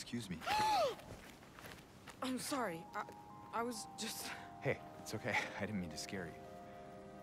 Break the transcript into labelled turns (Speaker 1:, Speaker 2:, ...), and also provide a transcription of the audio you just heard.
Speaker 1: excuse me.
Speaker 2: I'm sorry. I was just...
Speaker 1: Hey, it's okay. I didn't mean to scare you.